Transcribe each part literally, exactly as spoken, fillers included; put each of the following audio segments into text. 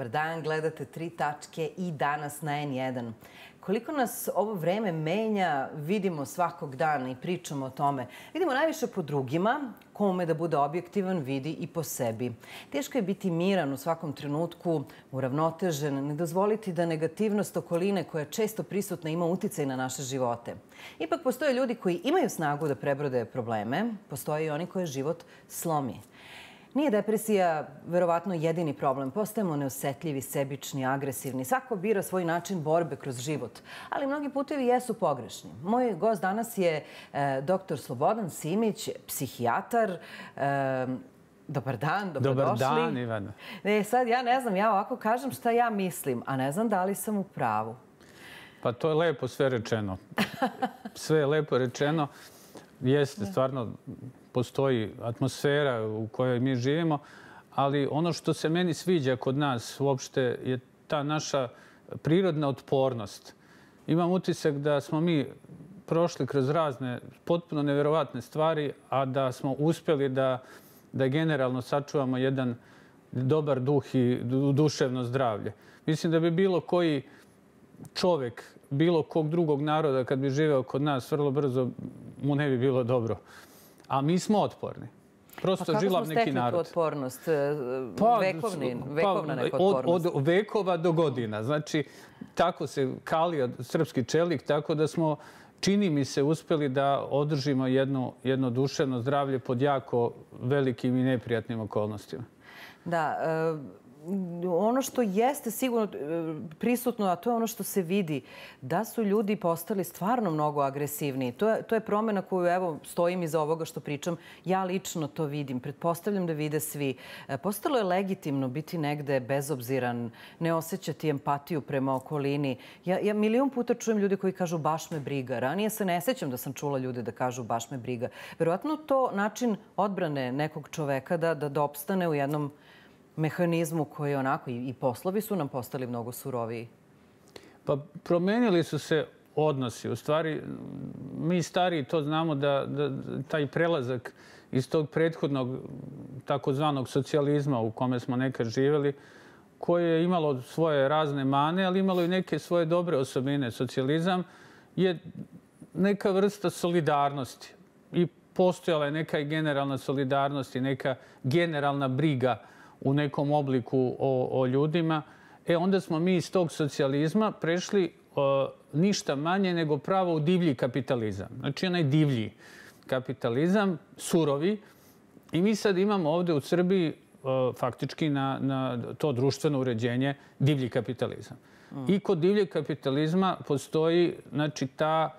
Dobar dan, gledate Tri tačke i danas na en jedan. Koliko nas ovo vreme menja, vidimo svakog dana i pričamo o tome. Vidimo najviše po drugima, ko ume da bude objektivan, vidi i po sebi. Teško je biti miran u svakom trenutku, uravnotežen, ne dozvoliti da negativnost okoline koja je često prisutna ima uticaj na naše živote. Ipak postoje ljudi koji imaju snagu da prebrode probleme, postoje i oni koje život slomi. Nije depresija verovatno jedini problem. Postajemo neosetljivi, sebični, agresivni. Svako bira svoj način borbe kroz život. Ali mnogi putevi jesu pogrešni. Moj gost danas je e, doktor Slobodan Simić, psihijatar. E, dobar dan, dobrodošli. Dobar dan, Ivana. E, sad ja ne znam, ja ovako kažem šta ja mislim, a ne znam da li sam u pravu. Pa to je lepo sve rečeno. Sve je lepo rečeno. Jeste, stvarno postoji atmosfera u kojoj mi živimo, ali ono što se meni sviđa kod nas uopšte je ta naša prirodna otpornost. Imam utisak da smo mi prošli kroz razne potpuno neverovatne stvari, a da smo uspjeli da, da generalno sačuvamo jedan dobar duh i duševno zdravlje. Mislim da bi bilo koji čovjek, bilo kog drugog naroda, kad bi živeo kod nas, vrlo brzo mu ne bi bilo dobro. A mi smo otporni. Prosto žilav neki narod. Pa kako smo stekli tu otpornost? Pa, Vekovni, vekovna neka otpornost? Od, od vekova do godina. Znači, tako se kalio srpski čelik, tako da smo, čini mi se, uspjeli da održimo jedno, jedno duševno zdravlje pod jako velikim i neprijatnim okolnostima. Da, ono što jeste sigurno prisutno, a to je ono što se vidi, da su ljudi postali stvarno mnogo agresivniji. To je, to je promjena koju, evo, stojim iza ovoga što pričam. Ja lično to vidim. Pretpostavljam da vide svi. Postalo je legitimno biti negde bezobziran, ne osjećati empatiju prema okolini. Ja, ja milion puta čujem ljudi koji kažu baš me briga. Ranije se ne sjećam da sam čula ljude da kažu baš me briga. Verovatno to način odbrane nekog čoveka da, da, da opstane u jednom mehanizmu koji je onako, i poslovi su nam postali mnogo suroviji. Pa promenili su se odnosi. U stvari, mi stariji to znamo da, da taj prelazak iz tog prethodnog takozvanog socijalizma u kome smo nekad živjeli, koje je imalo svoje razne mane, ali imalo i neke svoje dobre osobine. Socijalizam je neka vrsta solidarnosti i postojala je neka generalna solidarnost i neka generalna briga u nekom obliku o, o ljudima. E onda smo mi iz tog socijalizma prešli o, ništa manje nego pravo u divlji kapitalizam. Znači onaj divlji kapitalizam, surovi. I mi sad imamo ovdje u Srbiji o, faktički na, na to društveno uređenje divlji kapitalizam. Mm. I kod divljeg kapitalizma postoji, znači, ta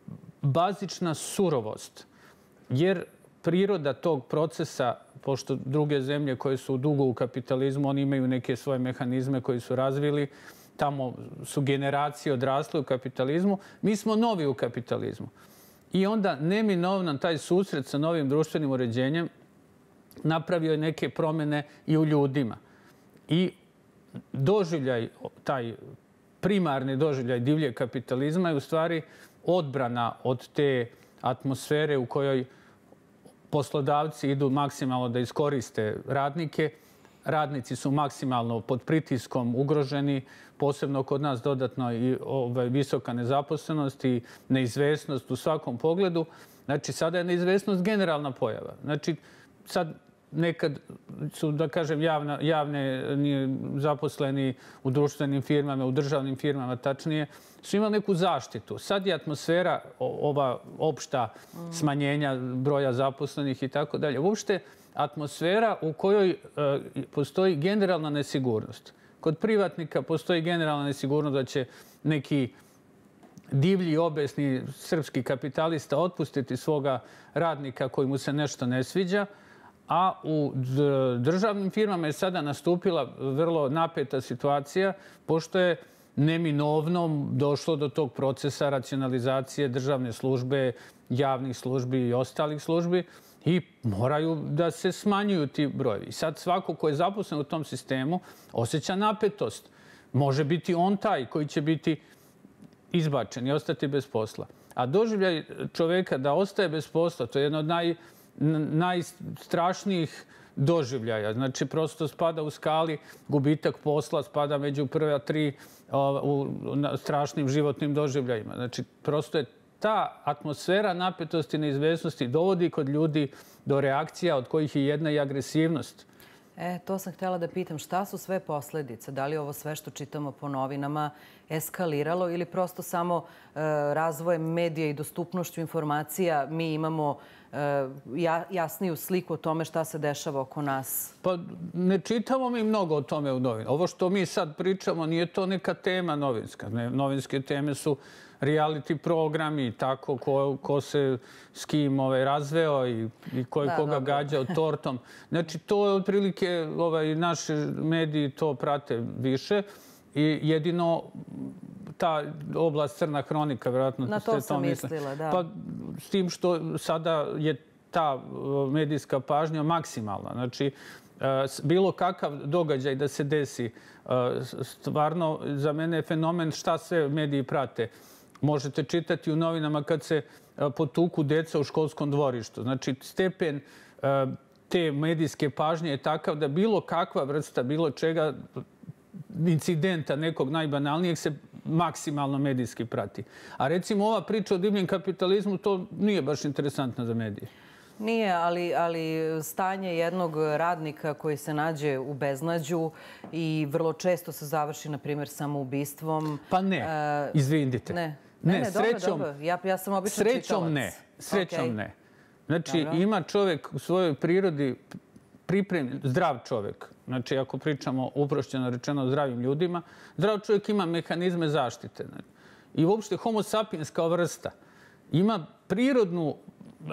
bazična surovost. Jer priroda tog procesa, pošto druge zemlje koje su dugo u kapitalizmu, oni imaju neke svoje mehanizme koji su razvili, tamo su generacije odrasle u kapitalizmu, mi smo novi u kapitalizmu. I onda neminovno taj susret sa novim društvenim uređenjem napravio je neke promjene i u ljudima. I doživljaj, taj primarni doživljaj divljeg kapitalizma je u stvari odbrana od te atmosfere u kojoj poslodavci idu maksimalno da iskoriste radnike. Radnici su maksimalno pod pritiskom ugroženi, posebno kod nas dodatno i ovaj, visoka nezaposlenost i neizvesnost u svakom pogledu. Znači, sada je neizvesnost generalna pojava. Znači, sad nekad su, da kažem, javna, javne zaposleni u društvenim firmama, u državnim firmama, tačnije, su imali neku zaštitu. Sad je atmosfera, ova opšta smanjenja broja zaposlenih i tako dalje. Uopšte atmosfera u kojoj e, postoji generalna nesigurnost. Kod privatnika postoji generalna nesigurnost da će neki divlji, obesni srpski kapitalista otpustiti svoga radnika koji mu se nešto ne sviđa, a u državnim firmama je sada nastupila vrlo napeta situacija, pošto je neminovno došlo do tog procesa racionalizacije državne službe, javnih službi i ostalih službi i moraju da se smanjuju ti brojevi. I sad svako ko je zaposlen u tom sistemu osjeća napetost. Može biti on taj koji će biti izbačen i ostati bez posla. A doživljaj čoveka da ostaje bez posla, to je jedno od naj, najstrašnijih doživljaja. Znači, prosto spada u skali gubitak posla, spada među prve tri u strašnim životnim doživljajima. Znači, prosto je ta atmosfera napetosti i neizvesnosti dovodi kod ljudi do reakcija od kojih je jedna i agresivnost. E, to sam htjela da pitam. Šta su sve posljedice? Da li ovo sve što čitamo po novinama eskaliralo ili prosto samo e, razvojem medija i dostupnošću informacija mi imamo e, ja, jasniju sliku o tome šta se dešava oko nas? Pa ne čitamo mi mnogo o tome u novinama. Ovo što mi sad pričamo nije to neka tema novinska. Ne, novinske teme su reality programi i tako, ko, ko se s kim ovaj, razveo i, i ko je da, koga dobro. gađao tortom. Znači, to je otprilike, ovaj, naši mediji to prate više i jedino ta oblast crna hronika, vjerojatno na to sam mislila, da. Pa s tim što sada je ta medijska pažnja maksimalna. Znači, bilo kakav događaj da se desi, stvarno za mene je fenomen šta sve mediji prate. Možete čitati u novinama kad se potuku deca u školskom dvorištu. Znači, stepen te medijske pažnje je takav da bilo kakva vrsta, bilo čega, incidenta nekog najbanalnijeg se maksimalno medijski prati. A recimo ova priča o divljem kapitalizmu, to nije baš interesantno za medije. Nije, ali, ali stanje jednog radnika koji se nađe u beznađu i vrlo često se završi, na primjer, samoubistvom. Pa ne, uh, izvinite. Ne, ne, ne, ne srećom, dobro, dobro. Ja, ja sam obično srećom čitalac. ne, srećom okay. ne. Znači, dobro. Ima čovjek u svojoj prirodi pripremljen, zdrav čovjek. Znači, ako pričamo uprošćeno rečeno o zdravim ljudima, zdrav čovjek ima mehanizme zaštite. I uopšte homo sapiens kao vrsta ima prirodnu uh,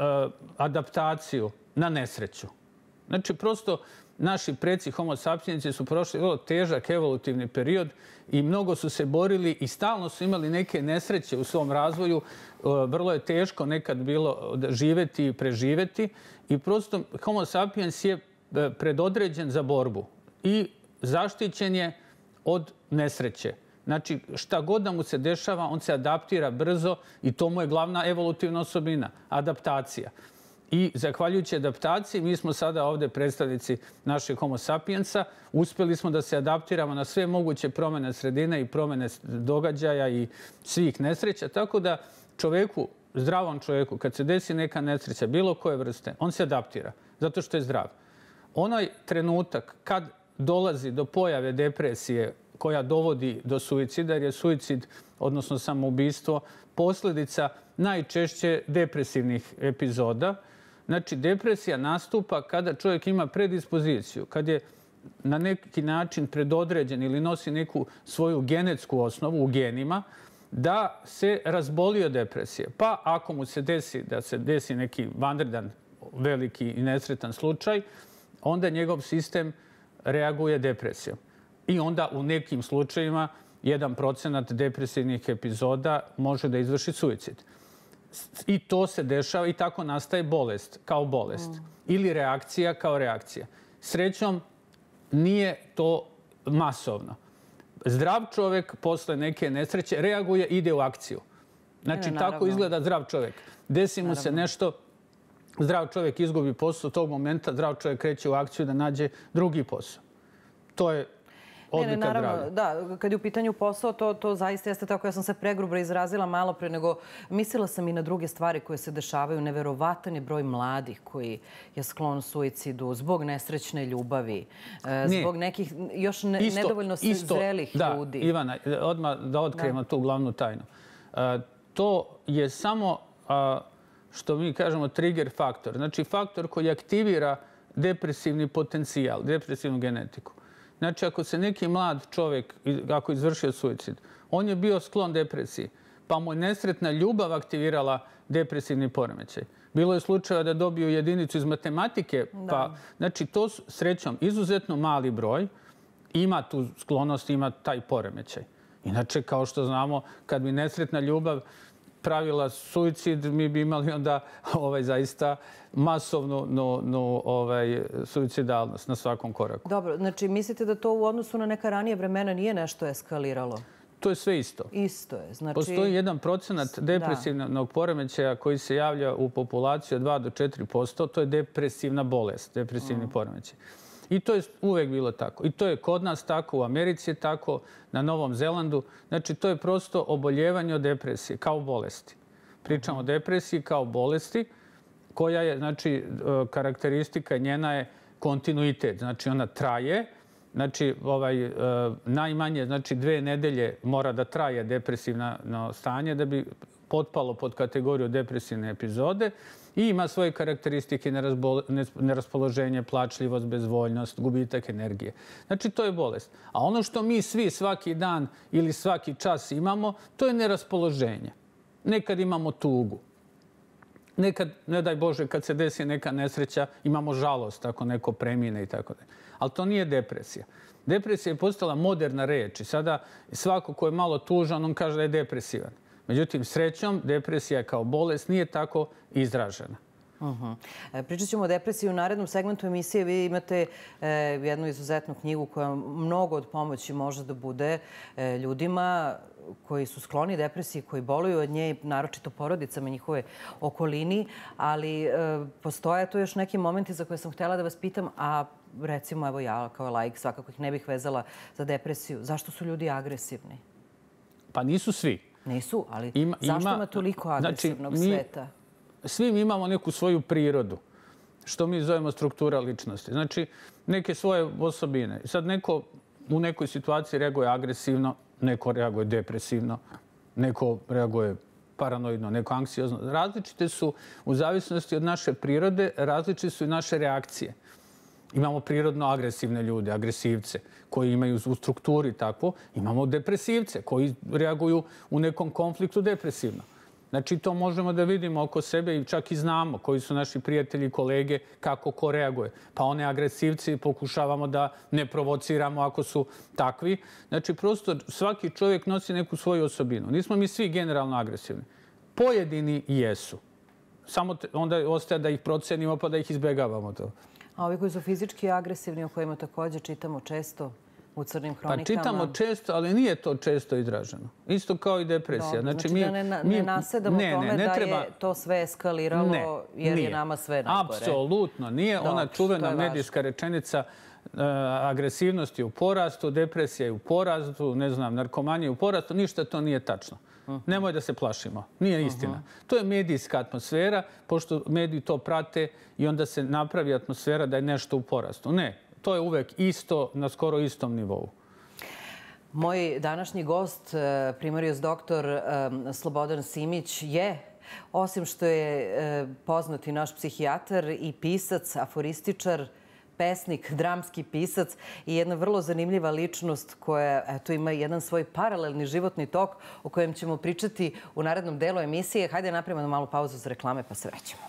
adaptaciju na nesreću. Znači, prosto naši preci homo sapiensi su prošli vrlo težak evolutivni period i mnogo su se borili i stalno su imali neke nesreće u svom razvoju. Vrlo je teško nekad bilo živeti i preživeti i prosto homo sapiens je predodređen za borbu i zaštićen je od nesreće. Znači, šta god da mu se dešava, on se adaptira brzo i to mu je glavna evolutivna osobina, adaptacija. I zahvaljujući adaptaciji, mi smo sada ovdje predstavnici našeg homo sapiensa, uspjeli smo da se adaptiramo na sve moguće promjene sredine i promjene događaja i svih nesreća. Tako da čovjeku, zdravom čovjeku, kad se desi neka nesreća, bilo koje vrste, on se adaptira, zato što je zdrav. Onaj trenutak kad dolazi do pojave depresije koja dovodi do suicida, jer je suicid, odnosno samoubistvo, posljedica najčešće depresivnih epizoda. Znači, depresija nastupa kada čovjek ima predispoziciju, kad je na neki način predodređen ili nosi neku svoju genetsku osnovu u genima, da se razboli od depresije. Pa ako mu se desi da se desi neki vanredan, veliki i nesretan slučaj, onda njegov sistem reaguje depresijom. I onda u nekim slučajima jedan procenat depresivnih epizoda može da izvrši suicid. I to se dešava i tako nastaje bolest kao bolest. Mm. Ili reakcija kao reakcija. Srećom, nije to masovno. Zdrav čovjek posle neke nesreće reaguje, ide u akciju. Znači, ne, tako izgleda zdrav čovjek. Desi mu se nešto, zdrav čovjek izgubi posao, tog momenta zdrav čovjek kreće u akciju da nađe drugi posao. To je odlika ne, ne, naravno, zdravlja. Da, kad je u pitanju posao, to, to zaista jeste tako. Ja sam se pregrubro izrazila malo pre, nego mislila sam i na druge stvari koje se dešavaju. Neverovatan je broj mladih koji je sklon suicidu zbog nesrećne ljubavi, ne. zbog nekih još ne, isto, nedovoljno isto, zrelih da, ljudi. Ivana, odmah da otkrijemo tu glavnu tajnu. Uh, to je samo, uh, što mi kažemo, trigger faktor. Znači, faktor koji aktivira depresivni potencijal, depresivnu genetiku. Znači, ako se neki mlad čovjek, ako je izvršio suicid, on je bio sklon depresiji, pa mu je nesretna ljubav aktivirala depresivni poremećaj. Bilo je slučaja da dobiju jedinicu iz matematike, pa, znači, to su, srećom, izuzetno mali broj, ima tu sklonost, ima taj poremećaj. Inače, kao što znamo, kad bi nesretna ljubav pravila suicid, mi bi imali onda ovaj, zaista masovnu no, no, ovaj, suicidalnost na svakom koraku. Dobro, znači mislite da to u odnosu na neka ranije vremena nije nešto eskaliralo? To je sve isto. Isto je. Znači... Postoji jedan procenat depresivnog poremećaja koji se javlja u populaciji od dva do četiri posto. To je depresivna bolest, depresivni poremećaj. I to je uvek bilo tako. I to je kod nas tako, u Americi je tako, na Novom Zelandu. Znači, to je prosto oboljevanje od depresije, kao bolesti. Pričamo o depresiji kao bolesti, koja je, znači, karakteristika njena je kontinuitet. Znači, ona traje. Znači, ovaj, najmanje, znači, dve nedelje mora da traje depresivno stanje da bi potpalo pod kategoriju depresivne epizode i ima svoje karakteristike, neraspoloženje, plačljivost, bezvoljnost, gubitak energije. Znači, to je bolest. A ono što mi svi svaki dan ili svaki čas imamo, to je neraspoloženje. Nekad imamo tugu. Nekad, ne daj Bože, kad se desi neka nesreća, imamo žalost ako neko premine i tako dalje. Ali to nije depresija. Depresija je postala moderna reč i sada svako ko je malo tužan, on kaže da je depresivan. Međutim, srećom, depresija kao bolest nije tako izražena. Pričat ćemo o depresiji u narednom segmentu emisije. Vi imate jednu izuzetnu knjigu koja mnogo od pomoći može da bude ljudima koji su skloni depresiji, koji boluju od nje, naročito porodicama i njihove okolini, ali postoje tu još neki momenti za koje sam htjela da vas pitam, a recimo, evo ja kao laik svakako ih ne bih vezala za depresiju. Zašto su ljudi agresivni? Pa nisu svi. Nisu, ali zašto ima toliko agresivnog sveta? Svi mi imamo neku svoju prirodu, što mi zovemo struktura ličnosti. Znači, neke svoje osobine. Sad neko u nekoj situaciji reaguje agresivno, neko reaguje depresivno, neko reaguje paranoidno, neko anksiozno. Različite su, u zavisnosti od naše prirode, različite su i naše reakcije. Imamo prirodno agresivne ljude, agresivce, koji imaju u strukturi takvo. Imamo depresivce, koji reaguju u nekom konfliktu depresivno. Znači, to možemo da vidimo oko sebe i čak i znamo koji su naši prijatelji i kolege, kako ko reaguje. Pa one agresivci pokušavamo da ne provociramo ako su takvi. Znači, prosto svaki čovjek nosi neku svoju osobinu. Nismo mi svi generalno agresivni. Pojedini jesu. Samo onda ostaje da ih procenimo pa da ih izbegavamo to. A ovi koji su fizički agresivni, o kojima također čitamo često u crnim hronikama? Pa čitamo često, ali nije to često izraženo. Isto kao i depresija. Znači da ne nasedamo tome da je to sve eskaliralo jer je nama sve najgore. Apsolutno. Nije ona čuvena medijska rečenica agresivnost je u porastu, depresija je u porastu, ne znam, narkomanija je u porastu. Ništa to nije tačno. Nemoj da se plašimo. Nije istina. To je medijska atmosfera, pošto mediji to prate i onda se napravi atmosfera da je nešto u porastu. Ne. To je uvek isto, na skoro istom nivou. Moj današnji gost, primarijus doktor Slobodan Simić, je, osim što je poznati naš psihijatar i pisac, aforističar, pesnik, dramski pisac i jedna vrlo zanimljiva ličnost koja eto, ima jedan svoj paralelni životni tok o kojem ćemo pričati u narednom delu emisije. Hajde napravimo malu pauzu za reklame pa se vraćamo.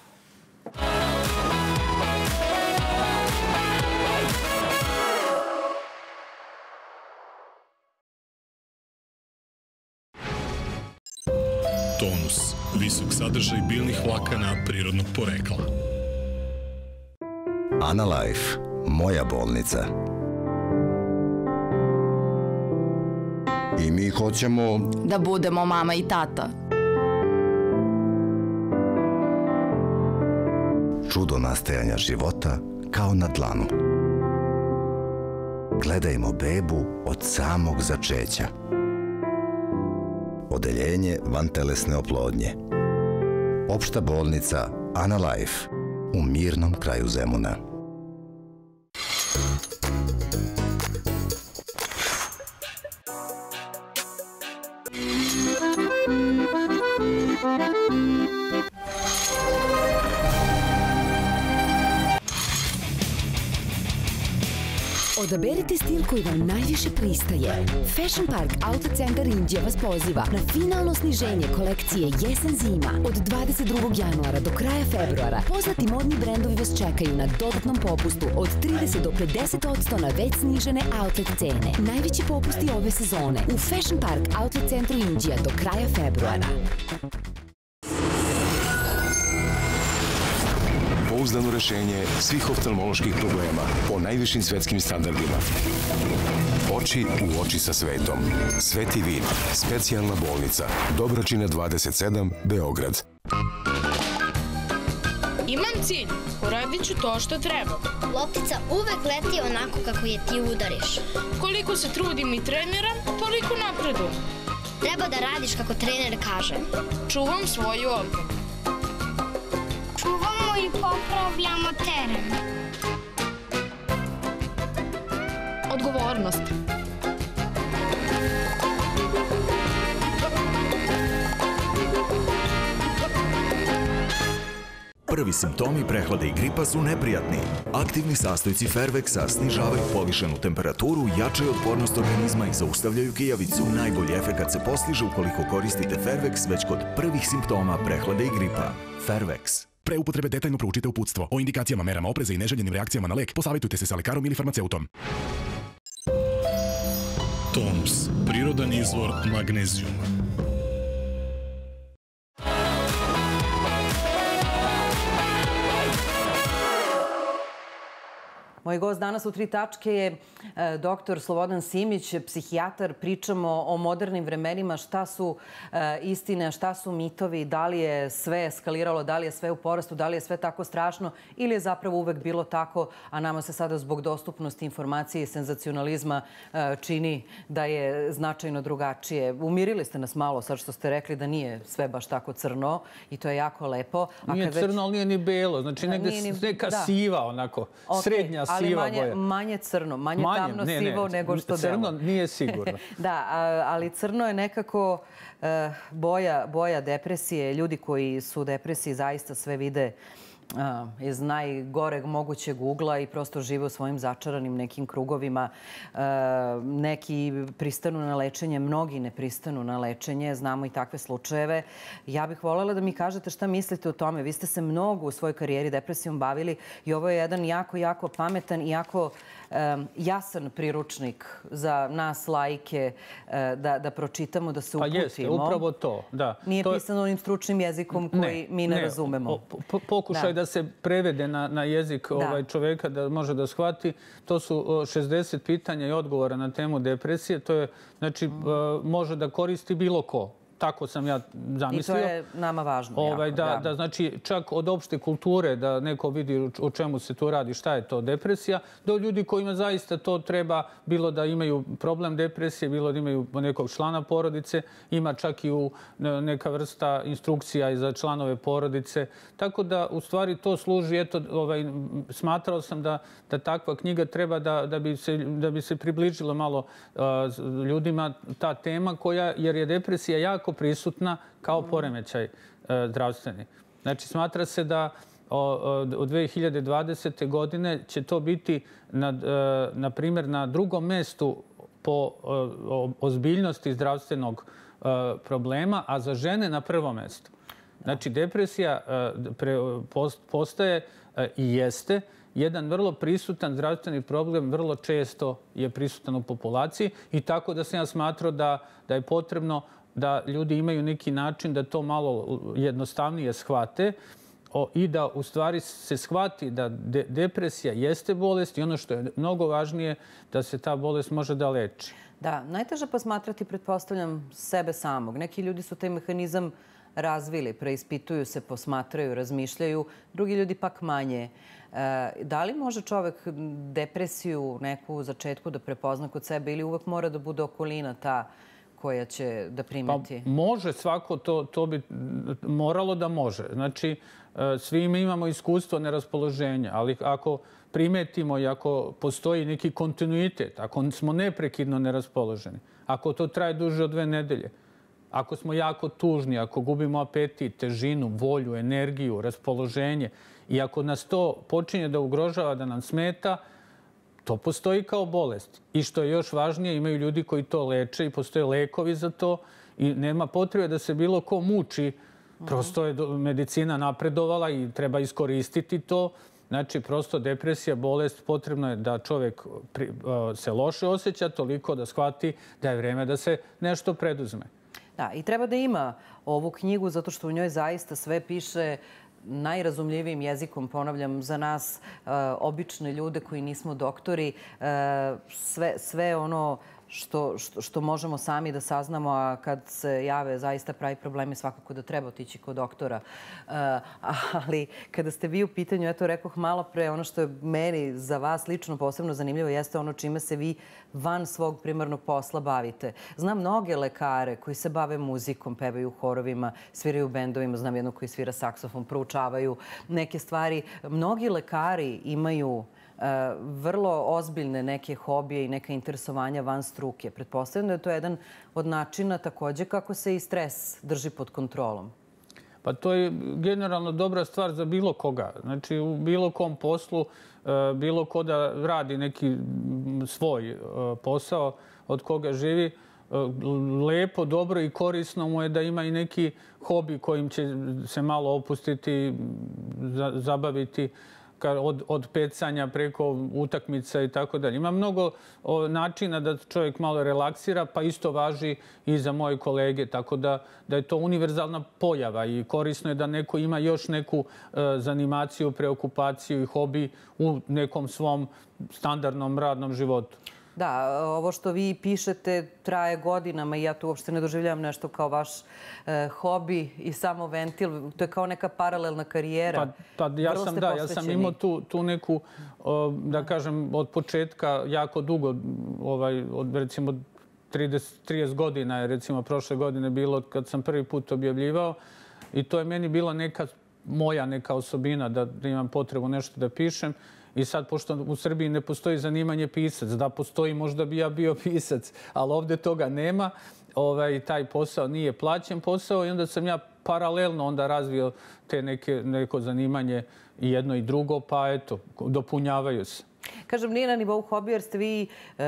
Tonus. Visok sadržaj biljnih vlakana prirodnog porekla. Analife. Moja bolnica. I mi hoćemo da budemo mama i tata. Čudo nastajanja života kao na dlanu. Gledajmo bebu od samog začeća. Odeljenje vantelesne oplodnje. Opšta bolnica Analife u mirnom kraju Zemuna. Odaberite stil koji vam najviše pristaje. Fashion Park Auto Centar Inđija vas poziva na finalno sniženje kolekcije Jesen-zima. Od dvadeset drugog januara do kraja februara poznati modni brendovi vas čekaju na dodatnom popustu od trideset do pedeset posto na već snižene outlet cene. Najveći popusti ove sezone u Fashion Park Auto Centru Inđija do kraja februara. pouzdano rešenje svih oftalmoloških problema po najvišim svetskim standardima. Oči u oči sa svetom. Sveti vid. Specijalna bolnica. Dobračina dvadeset sedam, Beograd. Imam cilj. Uradit ću to što treba. Loptica uvek leti onako kako je ti udariš. Koliko se trudim i treniram, toliko napredujem. Treba da radiš kako trener kaže. Čuvam svoju odbranu. Čuvamo i popravljamo teren. Odgovornost. Prvi simptomi prehlade i gripa su neprijatni. Aktivni sastojci Fervexa snižavaju povišenu temperaturu, jačaju otpornost organizma i zaustavljaju kijavicu. Najbolji efekat se postiže ukoliko koristite Fervex već kod prvih simptoma prehlade i gripa. Fervex. Pre upotrebe detaljno proučite uputstvo. O indikacijama, merama opreza i neželjenim reakcijama na lek posavjetujte se sa lekarom ili farmaceutom. Toms, prirodan izvor magnezijuma. Moj gost danas u Tri tačke je doktor Slobodan Simić, psihijatar. Pričamo o modernim vremenima, šta su istine, šta su mitovi, da li je sve eskaliralo, da li je sve u porastu, da li je sve tako strašno ili je zapravo uvek bilo tako, a nama se sada zbog dostupnosti informacije i senzacionalizma čini da je značajno drugačije. Umirili ste nas malo sad što ste rekli da nije sve baš tako crno i to je jako lepo. Nije crno, ali nije ni belo. Znači neka siva onako, srednja siva. Ali manje, manje crno, manje, manje tamno ne, sivo ne, nego što crno delo. Nije sigurno. Da, ali crno je nekako uh, boja, boja depresije. Ljudi koji su u depresiji zaista sve vide uh, iz najgoreg mogućeg ugla i prosto žive u svojim začaranim nekim krugovima. Uh, neki pristanu na lečenje, mnogi ne pristanu na lečenje. Znamo i takve slučajeve. Ja bih voljela da mi kažete šta mislite o tome. Vi ste se mnogo u svojoj karijeri depresijom bavili i ovo je jedan jako, jako pametan i jako um, jasan priručnik za nas laike uh, da, da pročitamo, da se uputimo. Pa jeste, upravo to. Da. Nije to... pisano onim stručnim jezikom koji ne, mi ne, ne razumemo. Po, pokušaj da. da se prevede na, na jezik ovaj čoveka da može da shvati. To su šezdeset pitanja i odgovora na temu depresije. To je, znači, mm. može da koristi bilo ko. Tako sam ja zamislio. I to je nama važno. Ovaj, jako, da, da. da, znači, čak od opšte kulture, da neko vidi o čemu se tu radi, šta je to depresija, do ljudi kojima zaista to treba, bilo da imaju problem depresije, bilo da imaju nekog člana porodice, ima čak i u neka vrsta instrukcija i za članove porodice. Tako da, u stvari, to služi, eto, ovaj, smatrao sam da, da takva knjiga treba da, da, bi se, da bi se približila malo uh, ljudima ta tema koja, jer je depresija jako prisutna kao poremećaj e, zdravstveni. Znači, smatra se da od dve hiljade dvadesete. godine će to biti, na, e, na primjer, na drugom mestu po o, ozbiljnosti zdravstvenog e, problema, a za žene na prvom mestu. Znači, depresija e, pre, post, postaje e, i jeste jedan vrlo prisutan zdravstveni problem, vrlo često je prisutan u populaciji i tako da sam ja smatrao da, da je potrebno da ljudi imaju neki način da to malo jednostavnije shvate o, i da u stvari se shvati da de, depresija jeste bolest i ono što je mnogo važnije da se ta bolest može da leči. Da, najteže posmatrati, pretpostavljam, sebe samog. Neki ljudi su taj mehanizam razvili, preispituju se, posmatraju, razmišljaju. Drugi ljudi pak manje. E, da li može čovek depresiju neku u začetku da prepozna kod sebe ili uvek mora da bude okolina ta koja će da primeti? Pa može svako, to, to bi moralo da može. Znači, svi imamo iskustvo neraspoloženja, ali ako primetimo i ako postoji neki kontinuitet, ako smo neprekidno neraspoloženi, ako to traje duže od dve nedelje, ako smo jako tužni, ako gubimo apetit, težinu, volju, energiju, raspoloženje i ako nas to počinje da ugrožava, da nam smeta, to postoji kao bolest. I što je još važnije, imaju ljudi koji to leče i postoje lekovi za to i nema potrebe da se bilo ko muči. Prosto je medicina napredovala i treba iskoristiti to. Znači, prosto depresija, bolest, potrebno je da čovjek se loše osjeća toliko da shvati da je vreme da se nešto preduzme. Da, i treba da ima ovu knjigu zato što u njoj zaista sve piše najrazumljivijim jezikom, ponavljam, za nas, obične ljude koji nismo doktori, sve ono Što, što, što možemo sami da saznamo, a kad se jave zaista pravi problemi, svakako da treba otići kod doktora. Uh, ali kada ste vi u pitanju, eto rekoh malo pre, ono što je meni za vas lično posebno zanimljivo jeste ono čime se vi van svog primarnog posla bavite. Znam mnoge lekare koji se bave muzikom, pevaju u horovima, sviraju u bendovima, znam jednog koji svira saksofon, proučavaju neke stvari. Mnogi lekari imaju vrlo ozbiljne neke hobije i neka interesovanja van struke. Pretpostavljam da je to jedan od načina takođe kako se i stres drži pod kontrolom. Pa to je generalno dobra stvar za bilo koga. Znači, u bilo kom poslu, bilo ko da radi neki svoj posao od koga živi, lepo, dobro i korisno mu je da ima i neki hobi kojim će se malo opustiti, zabaviti, Od, od pecanja preko utakmica i tako dalje. Ima mnogo o, načina da čovjek malo relaksira, pa isto važi i za moje kolege. Tako da, da je to univerzalna pojava i korisno je da neko ima još neku e, zanimaciju, preokupaciju i hobi u nekom svom standardnom radnom životu. Da, ovo što vi pišete traje godinama i ja to uopšte ne doživljavam nešto kao vaš e, hobi i samo ventil. To je kao neka paralelna karijera. Pa, pa ja sam, da, ja sam imao tu, tu neku, o, da kažem, od početka jako dugo, ovaj, od recimo trideset, trideset godina je recimo prošle godine bilo kad sam prvi put objavljivao i to je meni bila neka moja neka osobina da, da imam potrebu nešto da pišem. I sad, pošto u Srbiji ne postoji zanimanje pisac, da postoji, možda bi ja bio pisac, ali ovdje toga nema. Ovaj, taj posao nije plaćen posao i onda sam ja paralelno onda razvio te neke, neko zanimanje i jedno i drugo, pa eto, dopunjavaju se. Kažem, nije na nivou hobija jer ste vi e,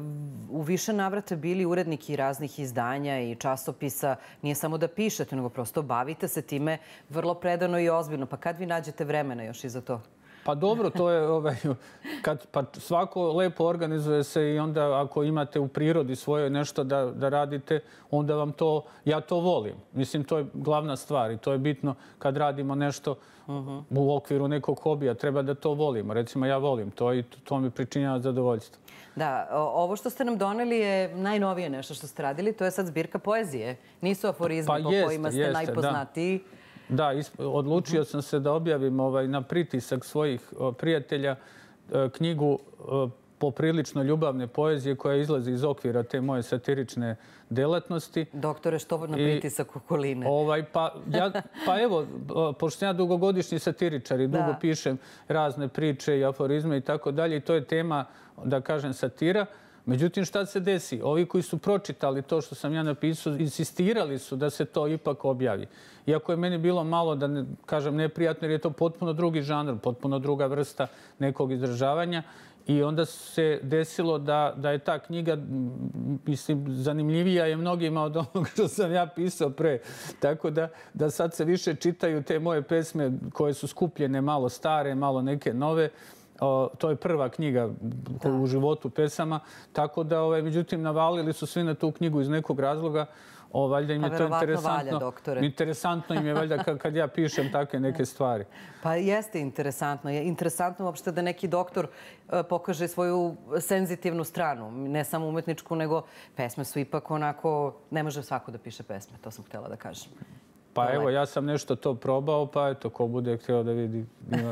u više navrata bili urednik i raznih izdanja i časopisa. Nije samo da pišete, nego prosto bavite se time vrlo predano i ozbiljno. Pa kad vi nađete vremena još i za to? Pa dobro, to je ovaj, kad pa svako lepo organizuje se i onda ako imate u prirodi svoje nešto da, da radite, onda vam to, ja to volim. Mislim, to je glavna stvar i to je bitno kad radimo nešto uh-huh. u okviru nekog hobija. Treba da to volimo. Recimo, ja volim to i to mi pričinjava zadovoljstvo. Da, ovo što ste nam doneli je najnovije nešto što ste radili. To je sad zbirka poezije. Nisu aforizmi pa po jeste, kojima ste jeste, najpoznatiji. Da. Da, odlučio sam se da objavim ovaj, na pritisak svojih prijatelja knjigu poprilično ljubavne poezije koja izlazi iz okvira te moje satirične delatnosti. Doktore, što na pritisak okoline? Ovaj, pa, ja, pa evo, pošto ja dugogodišnji satiričar i dugo da. pišem razne priče i aforizme i tako dalje, i to je tema, da kažem, satira. Međutim, šta se desi? Ovi koji su pročitali to što sam ja napisao, insistirali su da se to ipak objavi. Iako je meni bilo malo, da ne kažem, neprijatno, jer je to potpuno drugi žanr, potpuno druga vrsta nekog izražavanja. I onda se desilo da, da je ta knjiga, mislim, zanimljivija je mnogima od onoga što sam ja pisao pre. Tako da, da sad se više čitaju te moje pesme koje su skupljene, malo stare, malo neke nove. O, to je prva knjiga da. u životu pesama. Tako da, ovaj, međutim, navalili su svi na tu knjigu iz nekog razloga. O, valjda im je to interesantno. Valja, interesantno im je valjda kad, kad ja pišem takve neke stvari. Pa jeste interesantno. Je interesantno uopšte da neki doktor uh, pokaže svoju senzitivnu stranu. Ne samo umetničku, nego pesme su ipak onako... Ne može svako da piše pesme, to sam htjela da kažem. Pa Dole. evo, ja sam nešto to probao, pa eto, ko bude htio da vidi... Ima...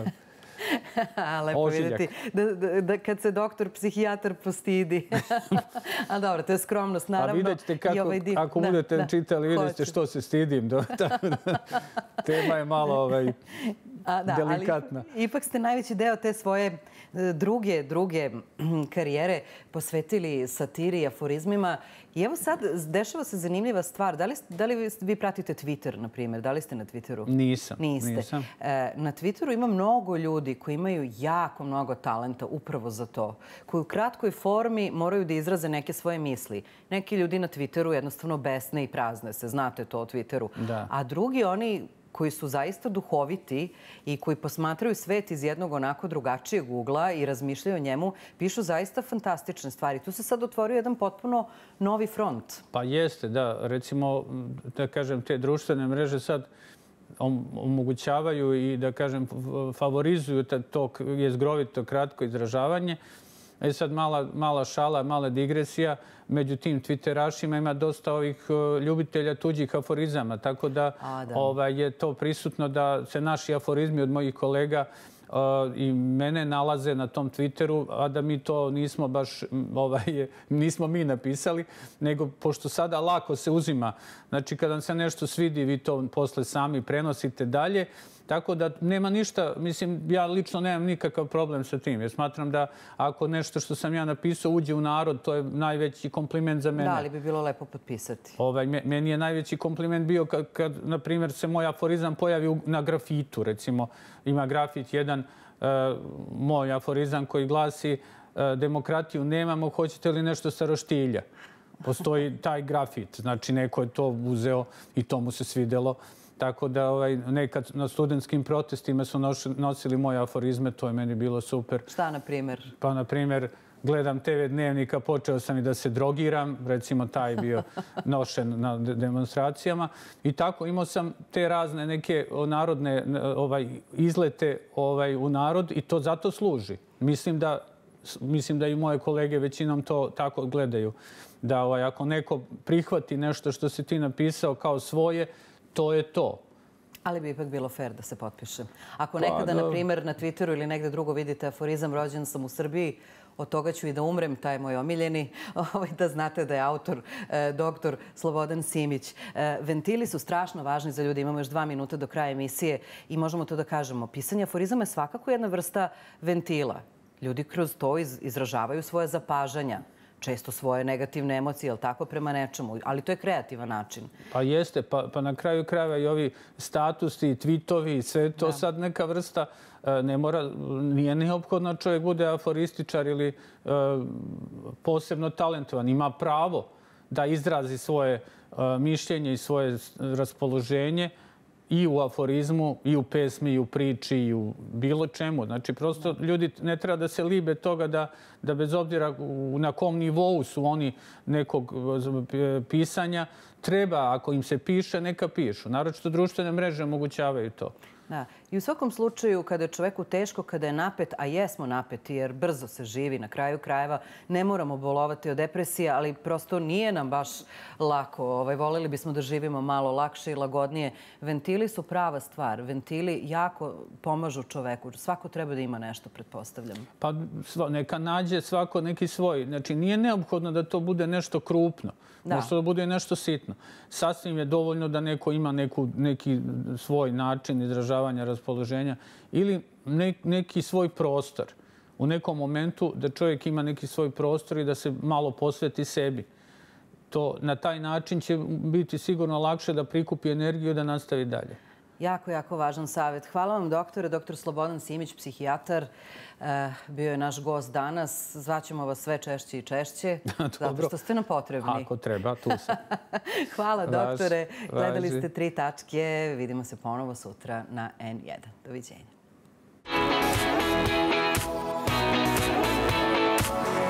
Lepo vidjeti da, da, da kad se doktor, psihijatar postidi. A dobro, to je skromnost, naravno. A vidjet ćete kako, ovaj dim... ako da, budete da, čitali, vidjet ćete što se stidim. Do, tako da, tema je malo ovaj, A, da, delikatna. Ali ipak ste najveći deo te svoje druge, druge karijere posvetili satiri i aforizmima. I evo sad, dešava se zanimljiva stvar. Da li, da li vi pratite Twitter, na primjer? Da li ste na Twitteru? Nisam. Niste. Nisam. E, na Twitteru ima mnogo ljudi koji imaju jako mnogo talenta upravo za to. Koji u kratkoj formi moraju da izraze neke svoje misli. Neki ljudi na Twitteru jednostavno besne i prazne se. Znate to o Twitteru. Da. A drugi, oni koji su zaista duhoviti i koji posmatraju svet iz jednog onako drugačijeg ugla i razmišljaju o njemu, pišu zaista fantastične stvari. Tu se sad otvorio jedan potpuno novi front. Pa jeste, da. Recimo, da kažem, te društvene mreže sad omogućavaju i, da kažem, favorizuju to jezgrovito kratko izražavanje. E sad mala, mala šala, mala digresija. Među tim twitterašima ima dosta ovih ljubitelja tuđih aforizama, tako da, A, da. Ovaj, je to prisutno da se naši aforizmi od mojih kolega uh, i mene nalaze na tom Twitteru, a da mi to nismo baš, ovaj, nismo mi napisali, nego pošto sada lako se uzima. Znači, kada se nešto svidi, vi to posle sami prenosite dalje. Tako da nema ništa, mislim, ja lično nemam nikakav problem sa tim. Jer smatram da ako nešto što sam ja napisao uđe u narod, to je najveći kompliment za mene. Da, ali bi bilo lepo potpisati. Ovaj, meni je najveći kompliment bio kad, kad na primjer, se moj aforizam pojavi na grafitu. Recimo, ima grafit jedan, uh, moj aforizam koji glasi uh, demokratiju nemamo, hoćete li nešto sa roštilja? Postoji taj grafit. Znači, neko je to uzeo i to mu se svidelo. Tako da ovaj, nekad na studentskim protestima su nosili moje aforizme, to je meni bilo super. Šta, na primjer? Pa, na primjer, gledam te ve dnevnika, počeo sam i da se drogiram, recimo taj bio nošen na demonstracijama. I tako imao sam te razne neke narodne ovaj, izlete ovaj, u narod i to zato služi. Mislim da, mislim da i moje kolege većinom to tako gledaju. Da ovaj, ako neko prihvati nešto što si ti napisao kao svoje, to je to. Ali bi ipak bilo fair da se potpiše. Ako nekada, na primjer, na Twitteru ili negde drugo vidite aforizam rođen sam u Srbiji, od toga ću i da umrem, taj moj omiljeni, da znate da je autor doktor Slobodan Simić. Ventili su strašno važni za ljudi. Imamo još dva minuta do kraja emisije i možemo to da kažemo. Pisanje aforizama je svakako jedna vrsta ventila. Ljudi kroz to izražavaju svoje zapažanja. Često svoje negativne emocije, ali tako, prema nečemu. Ali to je kreativan način. Pa jeste. Pa, pa na kraju krajeva i ovi statusi, tweetovi, sve to da. Sad neka vrsta, ne mora, nije neophodno čovjek bude aforističar ili uh, posebno talentovan. Ima pravo da izrazi svoje uh, mišljenje i svoje raspoloženje i u aforizmu, i u pesmi, i u priči, i u bilo čemu. Znači, prosto ljudi ne treba da se libe toga da, da bez obzira na kom nivou su oni nekog pisanja, treba, ako im se piše, neka pišu. Naročito društvene mreže omogućavaju to. Da. I u svakom slučaju, kada je čoveku teško, kada je napet, a jesmo napeti jer brzo se živi na kraju krajeva, ne moramo bolovati od depresije, ali prosto nije nam baš lako. Ovaj, voleli bismo da živimo malo lakše i lagodnije. Ventili su prava stvar. Ventili jako pomažu čoveku. Svako treba da ima nešto, pretpostavljam. Pa neka nađe svako neki svoj. Znači, nije neophodno da to bude nešto krupno. Da. Može da bude nešto sitno. Sasvim je dovoljno da neko ima neku, neki svoj način izražavanja raspoloženja ili ne, neki svoj prostor. U nekom momentu da čovjek ima neki svoj prostor i da se malo posveti sebi. To, na taj način će biti sigurno lakše da prikupi energiju da nastavi dalje. Jako, jako važan savjet. Hvala vam, doktore. Doktor Slobodan Simić, psihijatar, bio je naš gost danas. Zvaćemo vas sve češće i češće, zato što ste nam potrebni. Ako treba, tu sam. Hvala, doktore. Gledali ste Tri tačke. Vidimo se ponovo sutra na en jedan. Doviđenja.